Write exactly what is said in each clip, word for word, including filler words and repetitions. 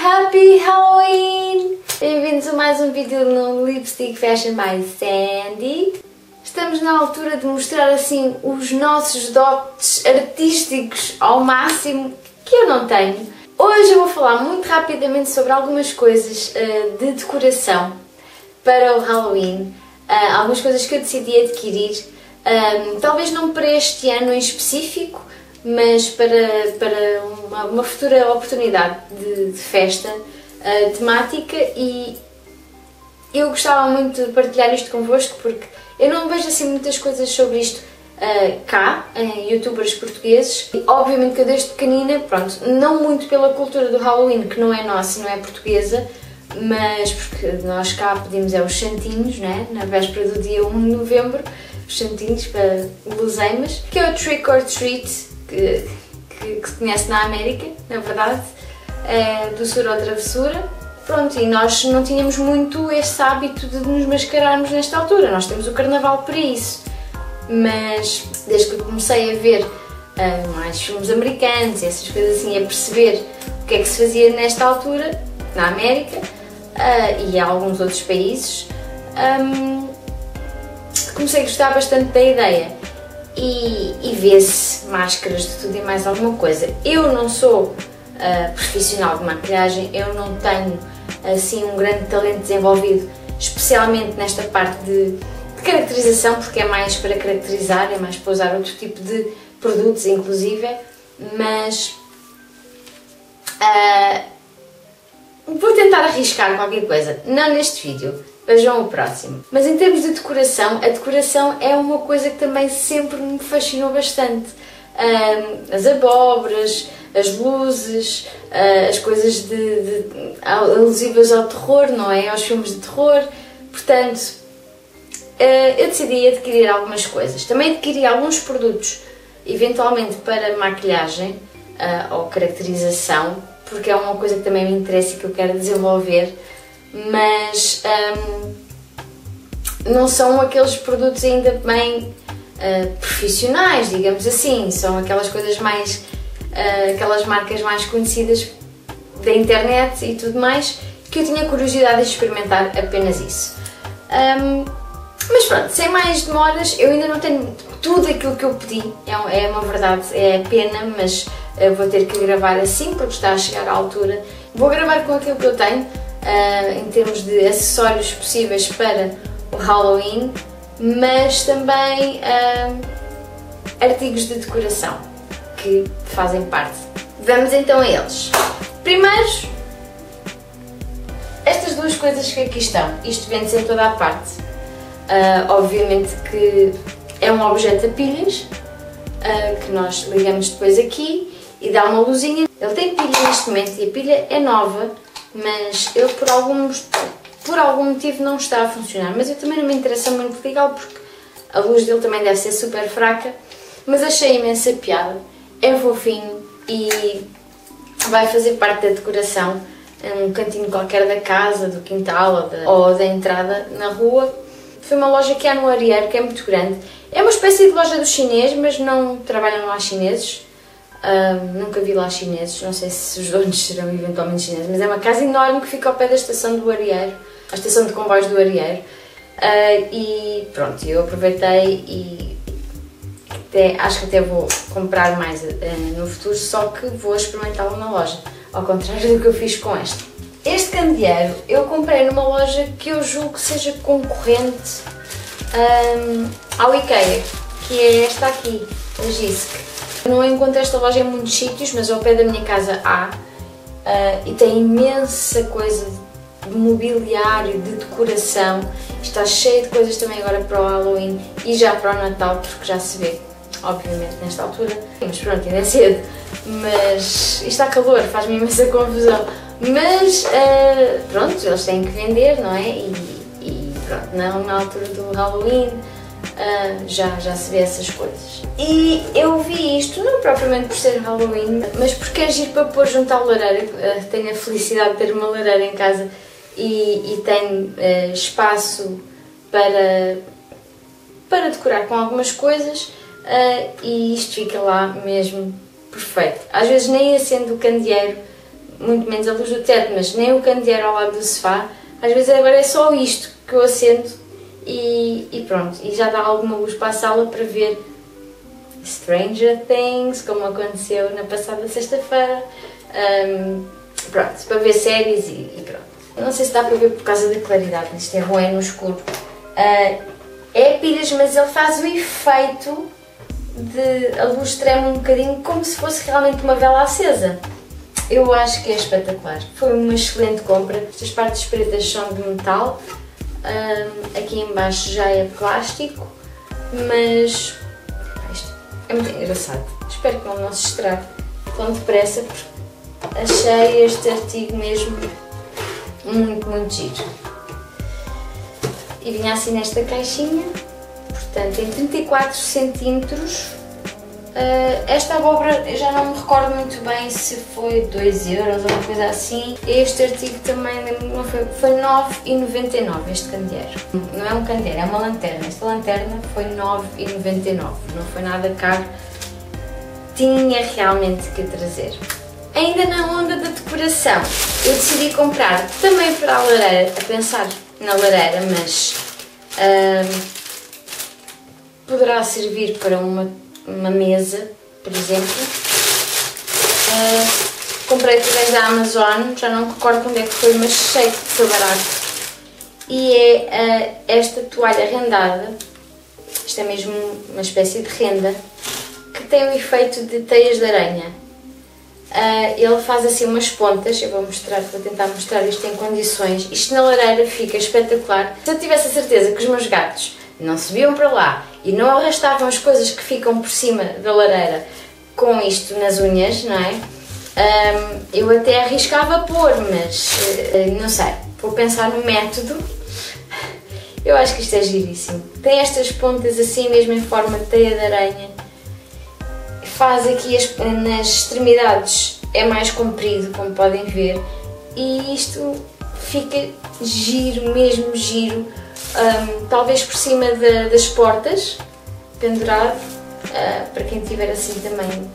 Happy Halloween! Bem-vindos a mais um vídeo no Lipstick Fashion by Sandy. Estamos na altura de mostrar assim os nossos dotes artísticos ao máximo, que eu não tenho. Hoje eu vou falar muito rapidamente sobre algumas coisas uh, de decoração para o Halloween, uh, algumas coisas que eu decidi adquirir, um, talvez não para este ano em específico, mas para, para uma, uma futura oportunidade de, de festa uh, temática, e eu gostava muito de partilhar isto convosco porque eu não vejo assim muitas coisas sobre isto uh, cá, em youtubers portugueses. E, obviamente que eu desde pequenina, pronto, não muito pela cultura do Halloween, que não é nossa, não é portuguesa, mas porque nós cá pedimos é os santinhos, né? Na véspera do dia um de novembro, os santinhos para guloseimas, que é o Trick or Treat, que, que, que se conhece na América, na verdade, é doçura ou travessura. Pronto, e nós não tínhamos muito esse hábito de nos mascararmos nesta altura, nós temos o carnaval para isso. Mas desde que eu comecei a ver uh, mais filmes americanos e essas coisas assim, a perceber o que é que se fazia nesta altura, na América uh, e em alguns outros países, um, comecei a gostar bastante da ideia. E, e vê-se máscaras de tudo e mais alguma coisa. Eu não sou uh, profissional de maquilhagem, eu não tenho assim um grande talento desenvolvido, especialmente nesta parte de, de caracterização, porque é mais para caracterizar, é mais para usar outro tipo de produtos inclusive, mas uh, vou tentar arriscar qualquer coisa, não neste vídeo. Vejam o próximo. Mas em termos de decoração, a decoração é uma coisa que também sempre me fascinou bastante. Um, as abóboras, as luzes, uh, as coisas de, de, alusivas ao terror, não é? Aos filmes de terror. Portanto, uh, eu decidi adquirir algumas coisas. Também adquiri alguns produtos, eventualmente para maquilhagem uh, ou caracterização, porque é uma coisa que também me interessa e que eu quero desenvolver. Mas um, não são aqueles produtos ainda bem uh, profissionais, digamos assim, são aquelas coisas mais, uh, aquelas marcas mais conhecidas da internet e tudo mais, que eu tinha curiosidade de experimentar apenas isso. Um, mas pronto, sem mais demoras, eu ainda não tenho tudo aquilo que eu pedi, é, é uma verdade, é pena, mas uh, vou ter que gravar assim porque está a chegar à altura. Vou gravar com aquilo que eu tenho. Uh, em termos de acessórios possíveis para o Halloween, mas também uh, artigos de decoração que fazem parte. Vamos então a eles. Primeiro, estas duas coisas que aqui estão. Isto vende-se em toda a parte. Uh, obviamente que é um objeto a pilhas, uh, que nós ligamos depois aqui e dá uma luzinha. Ele tem pilha neste momento e a pilha é nova, mas ele por, alguns, por algum motivo não está a funcionar, mas eu também não me interessa muito ligá-lo porque a luz dele também deve ser super fraca, mas achei imensa piada, é fofinho e vai fazer parte da decoração, um cantinho qualquer da casa, do quintal ou da, ou da entrada na rua. Foi uma loja que há no Arieiro, que é muito grande, é uma espécie de loja do chinês, mas não trabalham lá chineses. Uh, nunca vi lá chineses, não sei se os donos serão eventualmente chineses, mas é uma casa enorme que fica ao pé da estação do Arieiro, a estação de comboios do Arieiro, uh, e pronto, eu aproveitei e até, acho que até vou comprar mais uh, no futuro, só que vou experimentá-lo na loja, ao contrário do que eu fiz com este. Este candeeiro eu comprei numa loja que eu julgo que seja concorrente um, ao IKEA, que é esta aqui, a Jysk. Não encontro esta loja em muitos sítios, mas ao pé da minha casa há, uh, e tem imensa coisa de mobiliário, de decoração. Está cheio de coisas também agora para o Halloween e já para o Natal, porque já se vê, obviamente, nesta altura. Mas pronto, ainda é cedo, mas isto está calor, faz-me imensa confusão. Mas uh, pronto, eles têm que vender, não é? E, e pronto, não na altura do Halloween. Uh, já, já se vê essas coisas. E eu vi isto, não propriamente por ser Halloween, mas porque é giro para pôr junto à lareira. Uh, tenho a felicidade de ter uma lareira em casa e, e tenho uh, espaço para, para decorar com algumas coisas, uh, e isto fica lá mesmo perfeito. Às vezes nem acendo o candeeiro muito menos a luz do teto, mas nem o candeeiro ao lado do sofá. Às vezes agora é só isto que eu acendo e, e pronto, e já dá alguma luz para a sala para ver Stranger Things, como aconteceu na passada sexta-feira, um, pronto, para ver séries e, e pronto. Não sei se dá para ver por causa da claridade, isto é bom, é no escuro. Uh, é pilhas, mas ele faz o efeito de a luz treme um bocadinho como se fosse realmente uma vela acesa. Eu acho que é espetacular, foi uma excelente compra. Estas partes pretas são de metal, um, aqui em baixo já é plástico, mas isto é muito engraçado. Espero que não se estrague tão depressa, porque achei este artigo mesmo muito, muito giro. E vinha assim nesta caixinha, portanto em trinta e quatro centímetros. Uh, esta abóbora eu já não me recordo muito bem se foi dois euros ou uma coisa assim. Este artigo também não foi, foi nove e noventa e nove este candeeiro. Não é um candeeiro, é uma lanterna. Esta lanterna foi nove e noventa e nove, não foi nada caro. Tinha realmente que trazer. Ainda na onda da decoração, eu decidi comprar também para a lareira, a pensar na lareira, mas uh, poderá servir para uma uma mesa, por exemplo. Uh, comprei através da Amazon, já não me recordo onde é que foi, mas sei que foi barato. E é uh, esta toalha rendada, isto é mesmo uma espécie de renda, que tem o efeito de teias de aranha. Uh, ele faz assim umas pontas, eu vou mostrar, vou tentar mostrar isto em condições. Isto na lareira fica espetacular. Se eu tivesse a certeza que os meus gatos não subiam para lá e não arrastavam as coisas que ficam por cima da lareira com isto nas unhas, não é? Um, eu até arriscava pôr, mas uh, não sei, vou pensar no método. Eu acho que isto é giríssimo. Tem estas pontas assim mesmo em forma de teia de aranha. Faz aqui as, nas extremidades, é mais comprido, como podem ver, e isto fica giro, mesmo giro. Um, talvez por cima de, das portas, pendurado, uh, para quem tiver assim também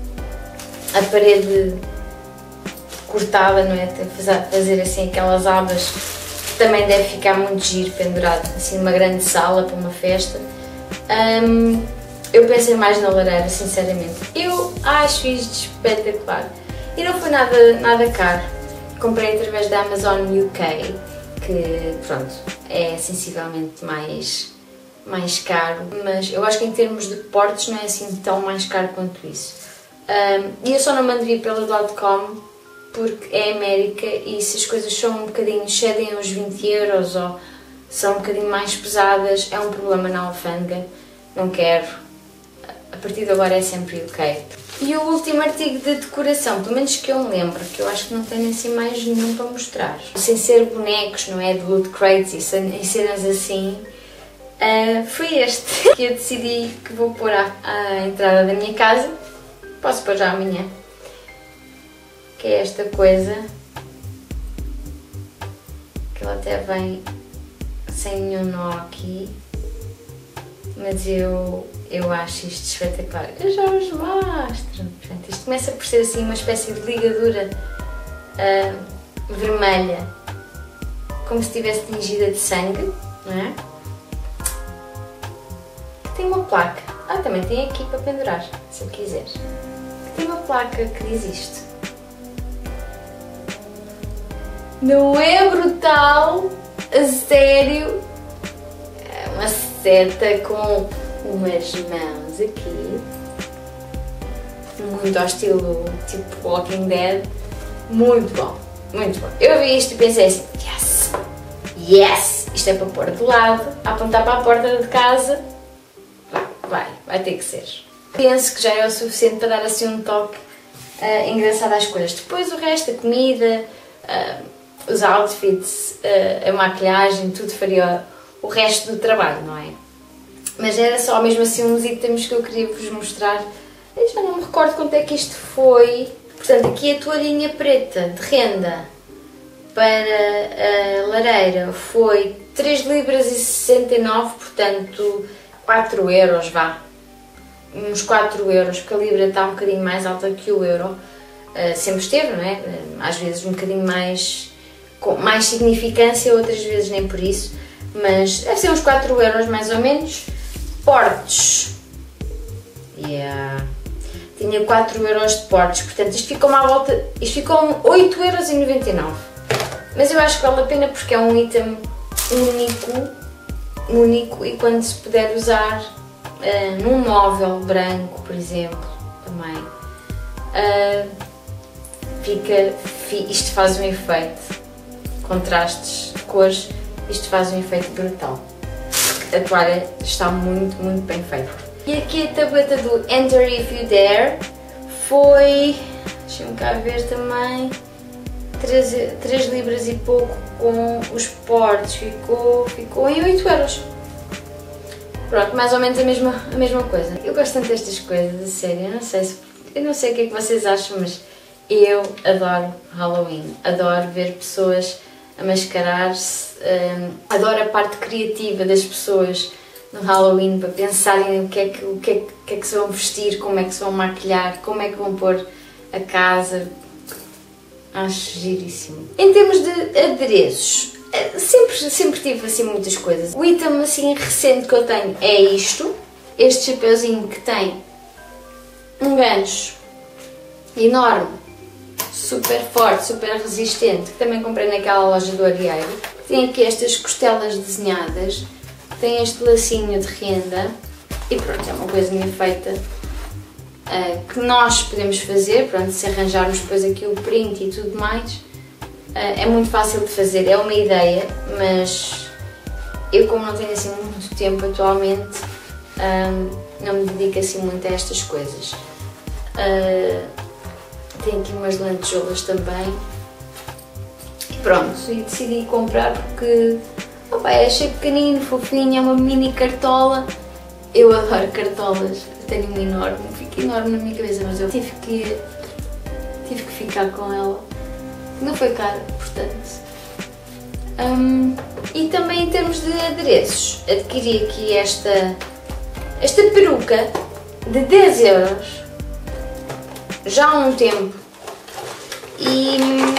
a parede cortada, não é? Fazer, fazer assim aquelas abas, também deve ficar muito giro pendurado, assim numa grande sala para uma festa. Um, eu pensei mais na lareira, sinceramente. Eu acho isto espetacular e não foi nada, nada caro. Comprei através da Amazon U K, que pronto, é sensivelmente mais, mais caro, mas eu acho que em termos de portes não é assim tão mais caro quanto isso. Um, e eu só não mando vir pela .com porque é América e se as coisas são um bocadinho, cedem uns vinte euros ou são um bocadinho mais pesadas, é um problema na alfândega, não quero. A partir de agora é sempre U K. E o último artigo de decoração, pelo menos que eu me lembro, que eu acho que não tenho assim mais nenhum para mostrar, sem ser bonecos, não é? De loot crates e cenas assim, uh, foi este que eu decidi que vou pôr à, à entrada da minha casa. Posso pôr já amanhã. Que é esta coisa, que ela até vem sem nenhum nó aqui, mas eu... Eu acho isto espetacular. Eu já os mostro. Portanto, isto começa por ser assim uma espécie de ligadura uh, vermelha, como se estivesse tingida de sangue, não é? Tem uma placa. Ah, também tem aqui para pendurar, se eu quiser. Tem uma placa que diz isto. Não é brutal? A sério? É uma seta com umas mãos aqui, muito ao estilo tipo Walking Dead, muito bom, muito bom. Eu vi isto e pensei assim, yes, yes, isto é para pôr de lado, apontar para a porta de casa, vai, vai, vai ter que ser. Penso que já é o suficiente para dar assim um toque uh, engraçado às coisas. Depois o resto, a comida, uh, os outfits, uh, a maquilhagem, tudo faria o resto do trabalho, não é? Mas era só mesmo assim uns itens que eu queria vos mostrar. Eu já não me recordo quanto é que isto foi. Portanto, aqui a toalhinha preta de renda para a lareira foi três libras e sessenta e nove, portanto quatro euros, vá. Uns quatro euros, porque a libra está um bocadinho mais alta que o euro. uh, sempre esteve, não é? Às vezes um bocadinho mais, com mais significância, outras vezes nem por isso, mas deve ser uns quatro euros mais ou menos. Portes, yeah. Tinha quatro euros de portes, portanto isto ficou-me à volta, isto ficou oito euros e noventa e nove, mas eu acho que vale a pena porque é um item único, único e quando se puder usar uh, num móvel branco, por exemplo, também, uh, fica, fi, isto faz um efeito, contrastes de cores, isto faz um efeito brutal. A toalha está muito, muito bem feita. E aqui a tableta do Enter If You Dare foi, deixem-me cá ver também, três libras e pouco com os portes, ficou, ficou em oito euros. Pronto, mais ou menos a mesma, a mesma coisa. Eu gosto tanto destas coisas, a sério, eu não sei, se, eu não sei o que é que vocês acham, mas eu adoro Halloween, adoro ver pessoas a mascarar-se, um, adoro a parte criativa das pessoas no Halloween, para pensarem o que, é que, o, que é, o que é que se vão vestir, como é que se vão maquilhar, como é que vão pôr a casa. Acho giríssimo. Em termos de adereços, sempre, sempre tive assim muitas coisas. O item assim recente que eu tenho é isto, este chapeuzinho que tem um gancho enorme, super forte, super resistente, que também comprei naquela loja do Arieiro. Tem aqui estas costelas desenhadas, tem este lacinho de renda e pronto, é uma coisinha feita uh, que nós podemos fazer, pronto, se arranjarmos depois aqui o print e tudo mais, uh, é muito fácil de fazer, é uma ideia, mas eu como não tenho assim muito tempo atualmente, um, não me dedico assim muito a estas coisas. Uh, tem aqui umas lantejoulas também e pronto, e decidi comprar porque opa, achei pequenino, fofinho, é uma mini cartola. Eu adoro cartolas, eu tenho uma enorme, fica enorme na minha cabeça, mas eu tive que, tive que ficar com ela. Não foi cara, portanto. Um, e também em termos de adereços, adquiri aqui esta, esta peruca de dez euros, já há um tempo, e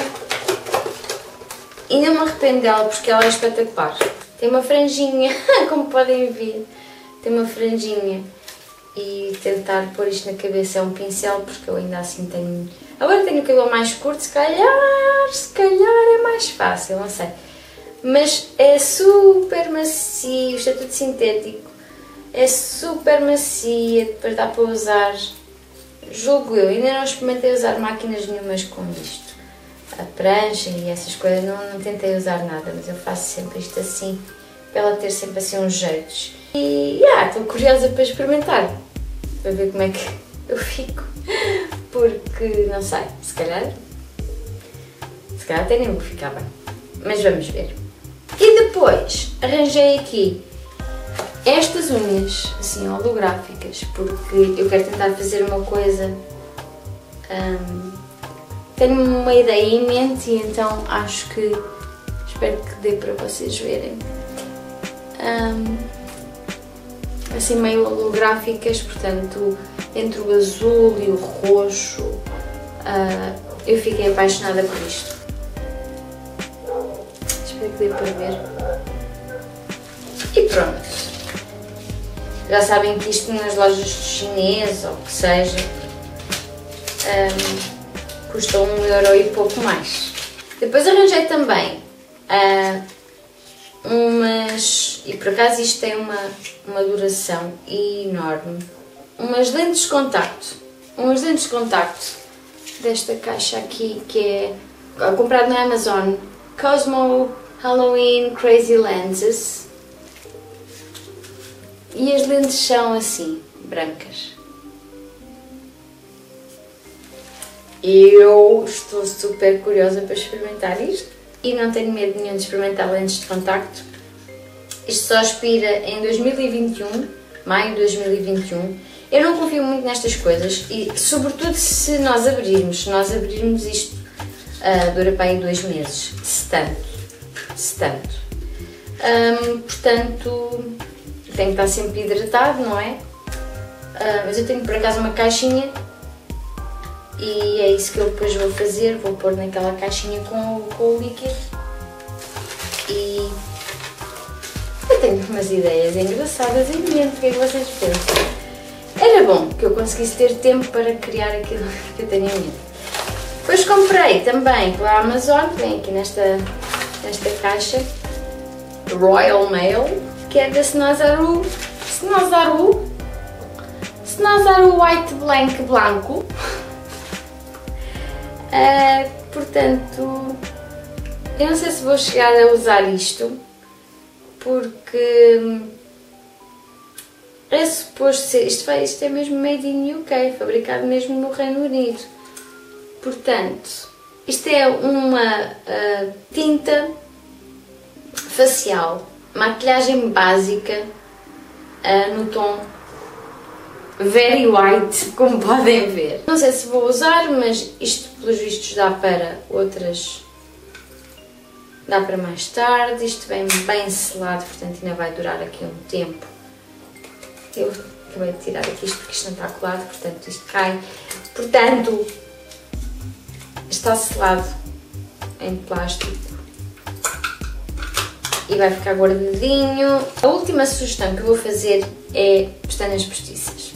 ainda me arrependo dela porque ela é espetacular. Tem uma franjinha, como podem ver, tem uma franjinha e tentar pôr isto na cabeça é um pincel porque eu ainda assim tenho... Agora tenho o cabelo mais curto, se calhar, se calhar é mais fácil, não sei. Mas é super macio, isto é tudo sintético, é super macia, depois dá para usar, julgo eu, ainda não experimentei usar máquinas nenhumas com isto. A prancha e essas coisas, não, não tentei usar nada, mas eu faço sempre isto assim, para ela ter sempre assim uns jeitos. E ah, estou curiosa para experimentar, para ver como é que eu fico, porque não sei, se calhar, se calhar até nem vou ficar bem, mas vamos ver. E depois arranjei aqui estas unhas, assim holográficas, porque eu quero tentar fazer uma coisa... Hum, tenho uma ideia em mente e então acho que, espero que dê para vocês verem, um, assim meio holográficas, portanto entre o azul e o roxo, uh, eu fiquei apaixonada por isto, espero que dê para ver, e pronto, já sabem que isto nas lojas chinesas ou o que seja, um, custa um euro e pouco mais. Depois arranjei também uh, umas, e por acaso isto tem uma, uma duração enorme, umas lentes de contacto, umas lentes de contacto desta caixa aqui que é comprado na Amazon, Cosmo Halloween Crazy Lenses, e as lentes são assim, brancas. Eu estou super curiosa para experimentar isto e não tenho medo nenhum de experimentar lentes de contacto. Isto só expira em dois mil e vinte e um, maio de dois mil e vinte e um. Eu não confio muito nestas coisas e sobretudo se nós abrirmos, se nós abrirmos isto uh, dura para aí dois meses, se tanto, se tanto. Um, portanto, tem que estar sempre hidratado, não é? Uh, mas eu tenho por acaso uma caixinha e é isso que eu depois vou fazer, vou pôr naquela caixinha com, com o líquido. E eu tenho umas ideias engraçadas em mente, o que é que vocês pensam? Era bom que eu conseguisse ter tempo para criar aquilo que eu tenho em mente. Depois comprei também pela Amazon, vem aqui nesta, nesta caixa, Royal Mail, que é da Snozaru, Snozaru, Snozaru White Blank Blanco. Uh, portanto, eu não sei se vou chegar a usar isto, porque é suposto ser, isto, vai, isto é mesmo made in U K, fabricado mesmo no Reino Unido. Portanto, isto é uma uh, tinta facial, maquilhagem básica uh, no tom very white, como podem ver. Não sei se vou usar, mas isto pelos vistos dá para outras, dá para mais tarde. Isto vem bem selado, portanto ainda vai durar aqui um tempo. Eu acabei de tirar aqui isto porque isto não está colado, portanto isto cai. Portanto, está selado em plástico e vai ficar guardadinho. A última sugestão que eu vou fazer é pestanas postiças.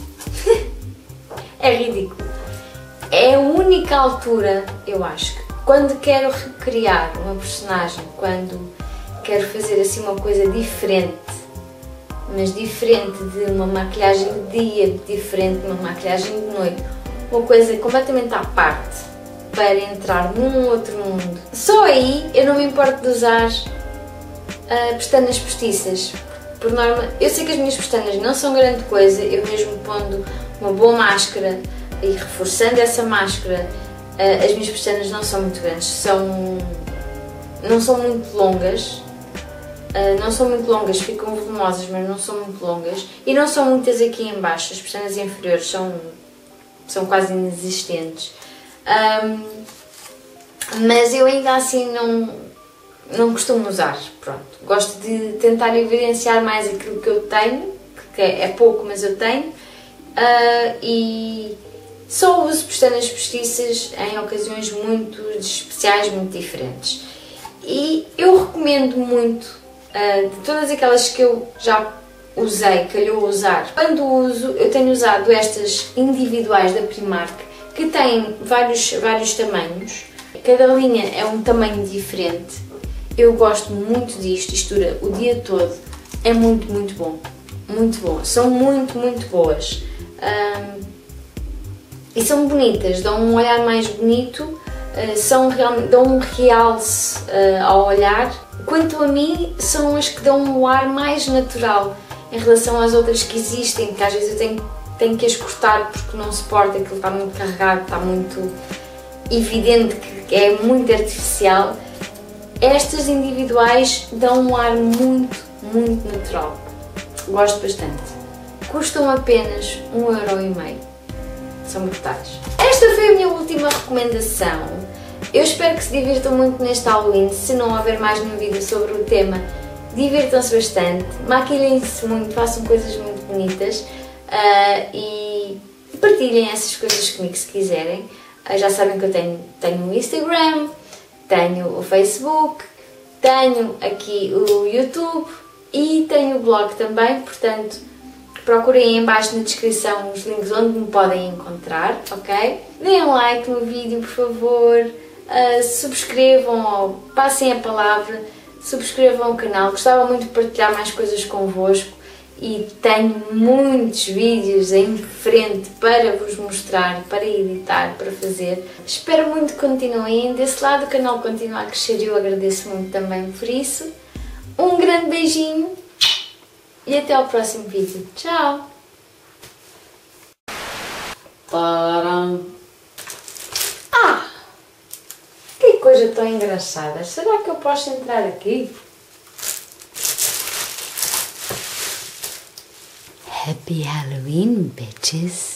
É ridículo. É a única altura, eu acho, que quando quero recriar uma personagem, quando quero fazer assim uma coisa diferente, mas diferente de uma maquilhagem de dia, diferente de uma maquilhagem de noite, uma coisa completamente à parte, para entrar num outro mundo. Só aí eu não me importo de usar uh, pestanas postiças. Por norma, eu sei que as minhas pestanas não são grande coisa, eu mesmo pondo uma boa máscara e reforçando essa máscara, uh, as minhas pestanas não são muito grandes, são, não são muito longas, uh, não são muito longas, ficam volumosas, mas não são muito longas, e não são muitas aqui em baixo, as pestanas inferiores são, são quase inexistentes. Um, mas eu ainda assim não, não costumo usar, pronto. Gosto de tentar evidenciar mais aquilo que eu tenho, que é pouco, mas eu tenho, uh, e só uso pestanas postiças em ocasiões muito especiais, muito diferentes. E eu recomendo muito, uh, de todas aquelas que eu já usei, calhou usar, quando uso, eu tenho usado estas individuais da Primark, que têm vários, vários tamanhos, cada linha é um tamanho diferente. Eu gosto muito disto, isto dura o dia todo, é muito, muito bom, muito bom, são muito, muito boas. Um, e são bonitas, dão um olhar mais bonito, uh, são realmente, dão um realce uh, ao olhar. Quanto a mim, são as que dão um ar mais natural em relação às outras que existem, que às vezes eu tenho tenho que as cortar porque não suporta, aquilo está muito carregado, está muito evidente que é muito artificial. Estas individuais dão um ar muito, muito natural. Gosto bastante. Custam apenas um euro e meio. São brutais. Esta foi a minha última recomendação. Eu espero que se divirtam muito neste Halloween. Se não houver mais nenhum vídeo sobre o tema, divirtam-se bastante, maquilhem-se muito, façam coisas muito bonitas. Uh, e partilhem essas coisas comigo se quiserem. Uh, já sabem que eu tenho, tenho o Instagram, tenho o Facebook, tenho aqui o YouTube e tenho o blog também, portanto procurem em baixo na descrição os links onde me podem encontrar, ok? Deem um like no vídeo, por favor, uh, subscrevam ou passem a palavra, subscrevam o canal, gostava muito de partilhar mais coisas convosco. E tenho muitos vídeos em frente para vos mostrar, para editar, para fazer. Espero muito que continuem. Desse lado o canal continua a crescer e eu agradeço muito também por isso. Um grande beijinho e até ao próximo vídeo. Tchau! Tcharam! Ah! Que coisa tão engraçada! Será que eu posso entrar aqui? Happy Halloween, bitches!